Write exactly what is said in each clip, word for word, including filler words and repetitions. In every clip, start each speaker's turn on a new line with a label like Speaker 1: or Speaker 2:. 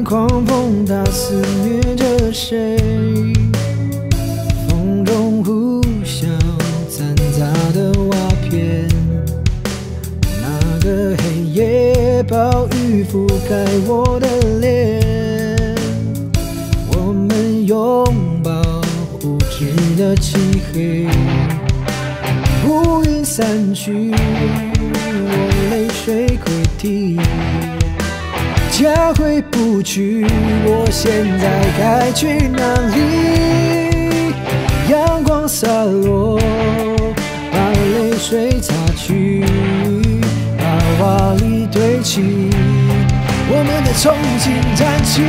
Speaker 1: 狂风它肆虐着谁？风中呼啸残杂的瓦片，那个黑夜暴雨覆盖我的脸，我们拥抱无知的漆黑。乌云散去，我泪水溃堤，家回不去，我现在该去哪里？阳光洒落，把泪水擦去，把瓦砾堆起，我们的憧憬燃起。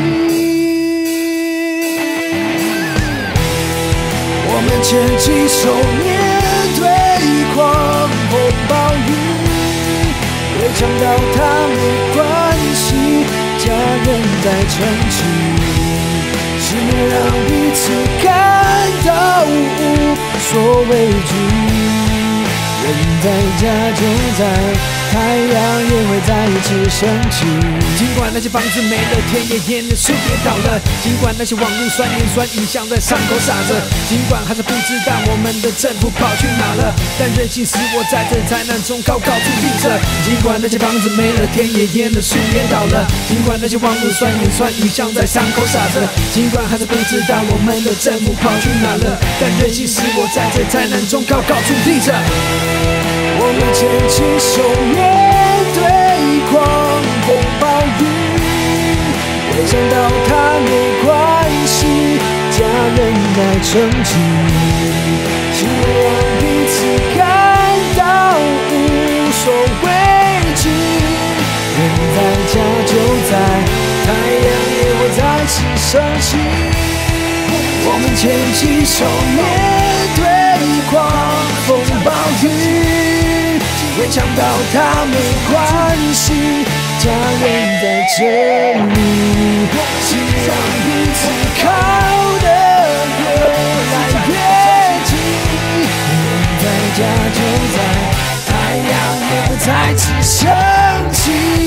Speaker 1: 我们牵起手面对狂风暴雨，别想到它没关系，家人在撑起，是能让彼此感到无所畏惧。人在家就在，太阳也会再次升起。
Speaker 2: 尽管那些房子没了，田也淹了，树也倒了，尽管那些网路酸盐酸影像在伤口撒着，尽管还是不知道我们的政府跑去哪了，但人性使我在这灾难中高高矗立着。尽管那些房子没了，田也淹了，树也倒了，尽管那些网路酸盐酸影像在伤口撒着，尽管还是不知道我们的政府跑去哪了，但人性使我在这灾难中高高矗立着。
Speaker 1: 我们牵起手面对狂风暴雨，别想到它没关系，家人在撑起，是能让彼此感到无所畏惧。人在家就在，太阳也会再次升起。我们牵起手面对狂风暴雨，别想到它没关系，家人在这里，是让彼此靠得越来越近。人在家就在，太阳也会再次升起。